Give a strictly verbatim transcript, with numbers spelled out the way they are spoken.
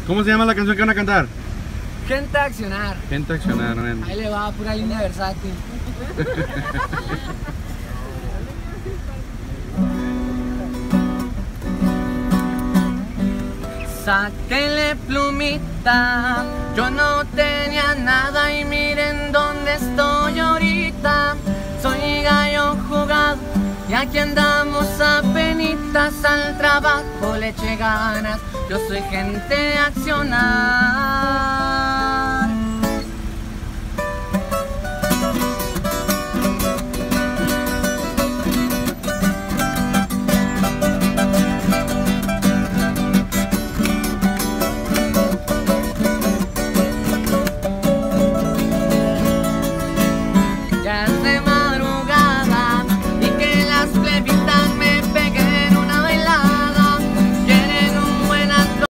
¿Cómo se llama la canción que van a cantar? Gente a accionar. Gente a accionar, ven. Ahí le va, pura línea versátil. Sáquenle plumita, yo no tenía nada y miren dónde estoy ahorita. Soy gallo jugado y aquí andamos apenitas, al trabajo le eché ganas. Yo soy gente a accionar.